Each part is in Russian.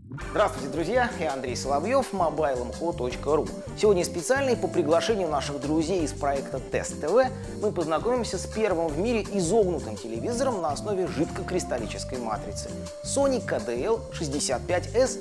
Здравствуйте, друзья! Я Андрей Соловьев, mobilemco.ru. Сегодня специально и по приглашению наших друзей из проекта Тест ТВ мы познакомимся с первым в мире изогнутым телевизором на основе жидкокристаллической матрицы Sony KDL-65S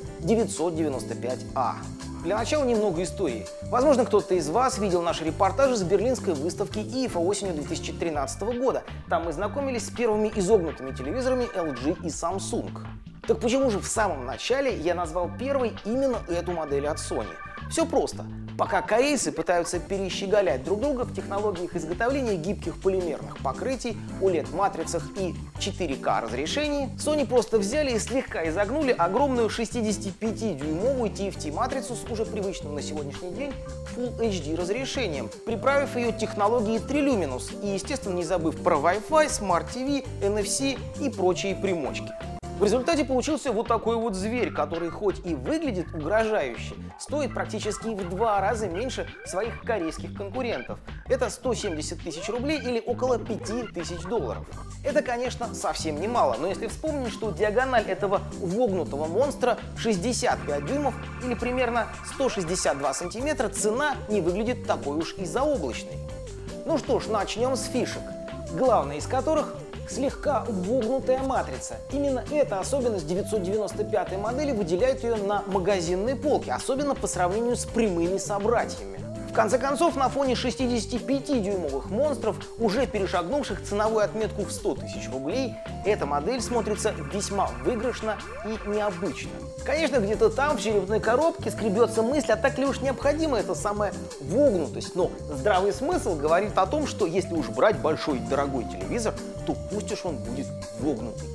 995A. Для начала немного истории. Возможно, кто-то из вас видел наши репортажи с берлинской выставки IFA осенью 2013 года. Там мы знакомились с первыми изогнутыми телевизорами LG и Samsung. Так почему же в самом начале я назвал первой именно эту модель от Sony? Все просто. Пока корейцы пытаются перещеголять друг друга в технологиях изготовления гибких полимерных покрытий, OLED-матрицах и 4К разрешении, Sony просто взяли и слегка изогнули огромную 65-дюймовую TFT-матрицу с уже привычным на сегодняшний день Full HD разрешением, приправив ее технологией Triluminous и, естественно, не забыв про Wi-Fi, Smart TV, NFC и прочие примочки. В результате получился вот такой вот зверь, который хоть и выглядит угрожающе, стоит практически в 2 раза меньше своих корейских конкурентов. Это 170 тысяч рублей или около 5000 долларов. Это, конечно, совсем немало, но если вспомнить, что диагональ этого вогнутого монстра 65 дюймов или примерно 162 сантиметра, цена не выглядит такой уж и заоблачной. Ну что ж, начнем с фишек, главная из которых слегка вогнутая матрица. Именно эта особенность 995 модели выделяет ее на магазинной полке, особенно по сравнению с прямыми собратьями. В конце концов, на фоне 65-дюймовых монстров, уже перешагнувших ценовую отметку в 100 тысяч рублей, эта модель смотрится весьма выигрышно и необычно. Конечно, где-то там, в черепной коробке, скребется мысль, а так ли уж необходима эта самая вогнутость, но здравый смысл говорит о том, что если уж брать большой дорогой телевизор, то пусть уж он будет вогнутый.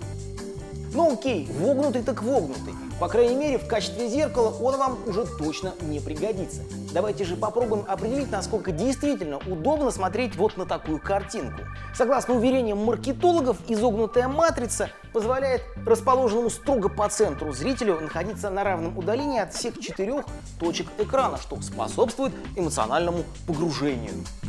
Ну окей, вогнутый так вогнутый. По крайней мере, в качестве зеркала он вам уже точно не пригодится. Давайте же попробуем определить, насколько действительно удобно смотреть вот на такую картинку. Согласно уверениям маркетологов, изогнутая матрица позволяет расположенному строго по центру зрителю находиться на равном удалении от всех 4 точек экрана, что способствует эмоциональному погружению.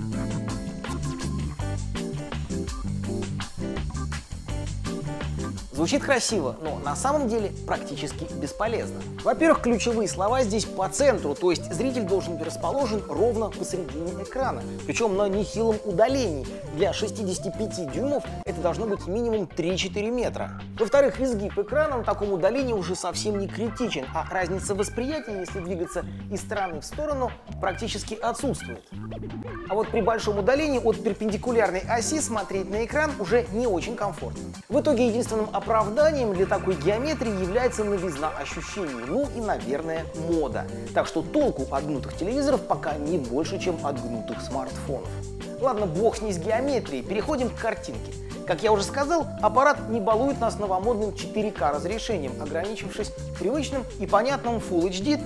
Звучит красиво, но на самом деле практически бесполезно. Во-первых, ключевые слова здесь по центру, то есть зритель должен быть расположен ровно посередине экрана, причем на нехилом удалении. Для 65 дюймов это должно быть минимум 3-4 метра. Во-вторых, изгиб экрана на таком удалении уже совсем не критичен, а разница восприятия, если двигаться из стороны в сторону, практически отсутствует. А вот при большом удалении от перпендикулярной оси смотреть на экран уже не очень комфортно. В итоге единственным оправданием для такой геометрии является новизна ощущений, ну и, наверное, мода. Так что толку от гнутых телевизоров пока не больше, чем от гнутых смартфонов. Ладно, бог с ней с геометрией, переходим к картинке. Как я уже сказал, аппарат не балует нас новомодным 4К разрешением, ограничившись привычным и понятным Full HD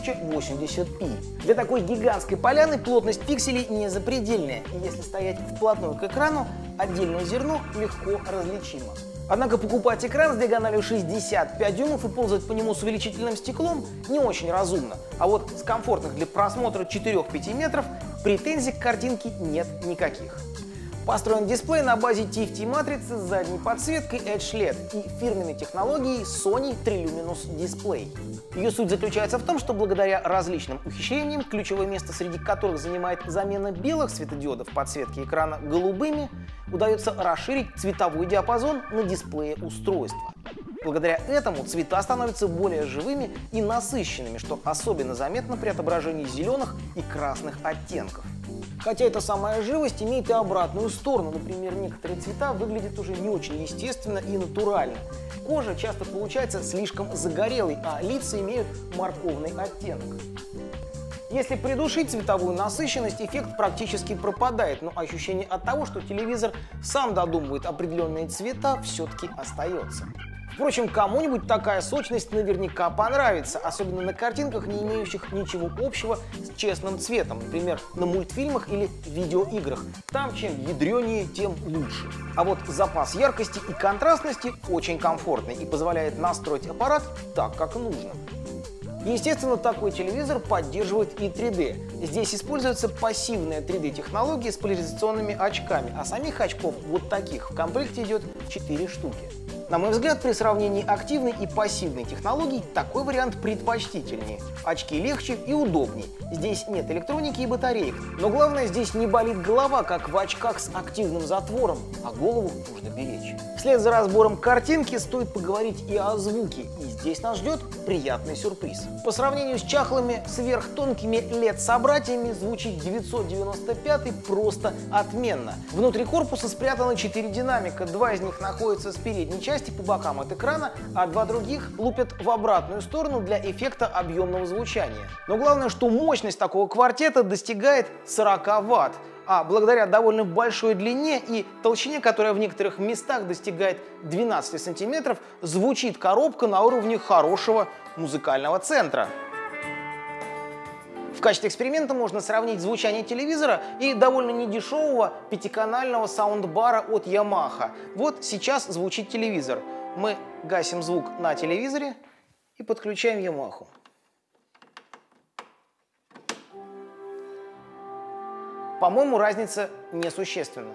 1080p. Для такой гигантской поляны плотность пикселей не запредельная, и если стоять вплотную к экрану, отдельное зерно легко различимо. Однако покупать экран с диагональю 65 дюймов и ползать по нему с увеличительным стеклом не очень разумно. А вот с комфортных для просмотра 4-5 метров претензий к картинке нет никаких. Построен дисплей на базе TFT-матрицы с задней подсветкой Edge LED и фирменной технологией Sony Triluminous Display. Ее суть заключается в том, что благодаря различным ухищрениям, ключевое место среди которых занимает замена белых светодиодов подсветки экрана голубыми, удается расширить цветовой диапазон на дисплее устройства. Благодаря этому цвета становятся более живыми и насыщенными, что особенно заметно при отображении зеленых и красных оттенков. Хотя эта самая живость имеет и обратную сторону. Например, некоторые цвета выглядят уже не очень естественно и натурально. Кожа часто получается слишком загорелой, а лица имеют морковный оттенок. Если придушить цветовую насыщенность, эффект практически пропадает, но ощущение от того, что телевизор сам додумывает определенные цвета, все-таки остается. Впрочем, кому-нибудь такая сочность наверняка понравится, особенно на картинках, не имеющих ничего общего с честным цветом, например, на мультфильмах или видеоиграх. Там чем ядренее, тем лучше. А вот запас яркости и контрастности очень комфортный и позволяет настроить аппарат так, как нужно. Естественно, такой телевизор поддерживает и 3D. Здесь используется пассивная 3D-технология с поляризационными очками, а самих очков вот таких в комплекте идет 4 штуки. На мой взгляд, при сравнении активной и пассивной технологий такой вариант предпочтительнее. Очки легче и удобнее. Здесь нет электроники и батареек. Но главное, здесь не болит голова, как в очках с активным затвором, а голову нужно беречь. Вслед за разбором картинки стоит поговорить и о звуке. И здесь нас ждет приятный сюрприз. По сравнению с чахлыми сверхтонкими LED-собратьями звучит 995 просто отменно. Внутри корпуса спрятано 4 динамика. 2 из них находятся с передней части по бокам от экрана, а 2 других лупят в обратную сторону для эффекта объемного звучания. Но главное, что мощность такого квартета достигает 40 Вт. А благодаря довольно большой длине и толщине, которая в некоторых местах достигает 12 сантиметров, звучит коробка на уровне хорошего музыкального центра. В качестве эксперимента можно сравнить звучание телевизора и довольно недешевого пятиканального саундбара от Yamaha. Вот сейчас звучит телевизор. Мы гасим звук на телевизоре и подключаем Yamaha. По-моему, разница несущественна.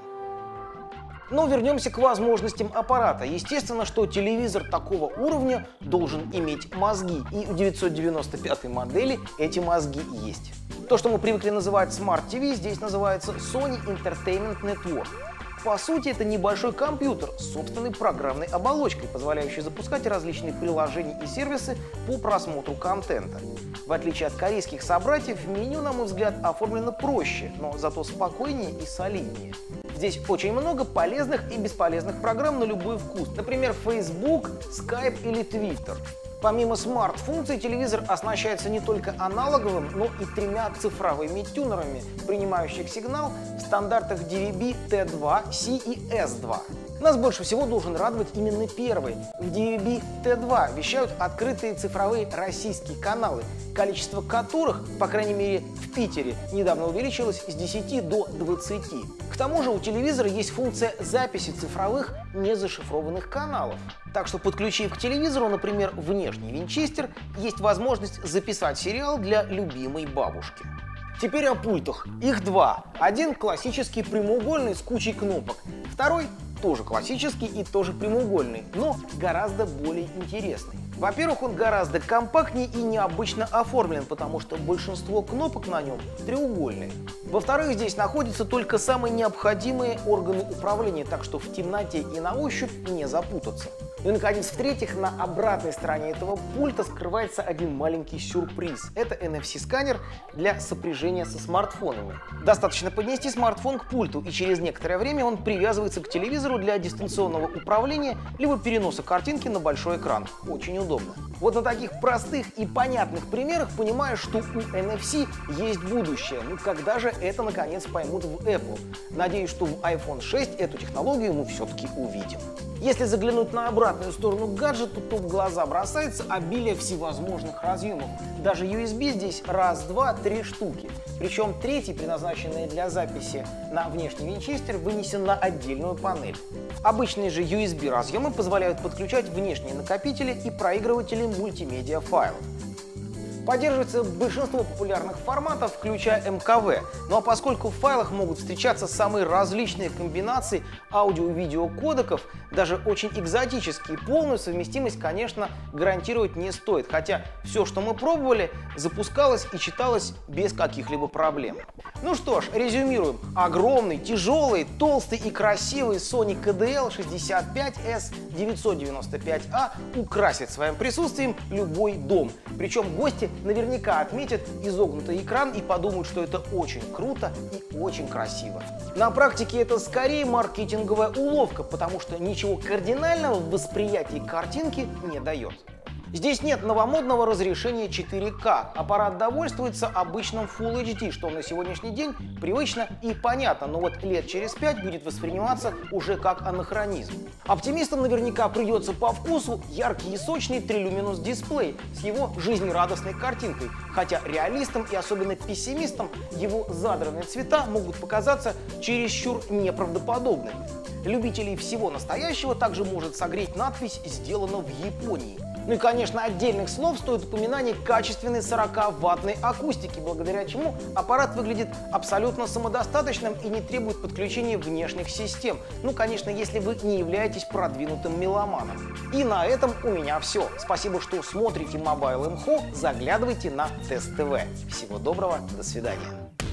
Но вернемся к возможностям аппарата. Естественно, что телевизор такого уровня должен иметь мозги, и у 995 модели эти мозги есть. То, что мы привыкли называть Smart TV, здесь называется Sony Entertainment Network. По сути, это небольшой компьютер с собственной программной оболочкой, позволяющий запускать различные приложения и сервисы по просмотру контента. В отличие от корейских собратьев, меню, на мой взгляд, оформлено проще, но зато спокойнее и солиднее. Здесь очень много полезных и бесполезных программ на любой вкус, например, Facebook, Skype или Twitter. Помимо смарт-функций, телевизор оснащается не только аналоговым, но и 3 цифровыми тюнерами, принимающих сигнал в стандартах DVB T2, C и S2. Нас больше всего должен радовать именно первый. В DVB T2 вещают открытые цифровые российские каналы, количество которых, по крайней мере в Питере, недавно увеличилось с 10 до 20. К тому же у телевизора есть функция записи цифровых незашифрованных каналов. Так что, подключив к телевизору, например, внешний винчестер, есть возможность записать сериал для любимой бабушки. Теперь о пультах. Их 2. Один классический прямоугольный с кучей кнопок. Второй тоже классический и тоже прямоугольный, но гораздо более интересный. Во-первых, он гораздо компактнее и необычно оформлен, потому что большинство кнопок на нем треугольные. Во-вторых, здесь находятся только самые необходимые органы управления, так что в темноте и на ощупь не запутаться. Ну и, наконец, в-третьих, на обратной стороне этого пульта скрывается один маленький сюрприз. Это NFC-сканер для сопряжения со смартфонами. Достаточно поднести смартфон к пульту, и через некоторое время он привязывается к телевизору для дистанционного управления либо переноса картинки на большой экран. Очень удобно. Вот на таких простых и понятных примерах понимаешь, что у NFC есть будущее. Ну когда же это наконец поймут в Apple? Надеюсь, что в iPhone 6 эту технологию мы все-таки увидим. Если заглянуть на обратную сторону гаджета, то в глаза бросается обилие всевозможных разъемов. Даже USB здесь раз, два, 3 штуки. Причем третий, предназначенный для записи на внешний винчестер, вынесен на отдельную панель. Обычные же USB разъемы позволяют подключать внешние накопители и проигрыватели мультимедиа файлов. Поддерживается большинство популярных форматов, включая МКВ. Ну а поскольку в файлах могут встречаться самые различные комбинации аудио- и видеокодеков, даже очень экзотические, полную совместимость, конечно, гарантировать не стоит. Хотя все, что мы пробовали, запускалось и читалось без каких-либо проблем. Ну что ж, резюмируем. Огромный, тяжелый, толстый и красивый Sony KDL-65S 995A украсит своим присутствием любой дом. Причем гости наверняка отметят изогнутый экран и подумают, что это очень круто и очень красиво. На практике это скорее маркетинговая уловка, потому что ничего кардинального в восприятии картинки не дает. Здесь нет новомодного разрешения 4К. Аппарат довольствуется обычным Full HD, что на сегодняшний день привычно и понятно, но вот лет через 5 будет восприниматься уже как анахронизм. Оптимистам наверняка придется по вкусу яркий и сочный 3-люминус дисплей с его жизнерадостной картинкой, хотя реалистам и особенно пессимистам его задранные цвета могут показаться чересчур неправдоподобными. Любителей всего настоящего также может согреть надпись «Сделано в Японии». Ну и, конечно, отдельных слов стоит упоминание качественной 40-ваттной акустики, благодаря чему аппарат выглядит абсолютно самодостаточным и не требует подключения внешних систем. Ну, конечно, если вы не являетесь продвинутым меломаном. И на этом у меня все. Спасибо, что смотрите Mobile Info, заглядывайте на Тест ТВ. Всего доброго, до свидания.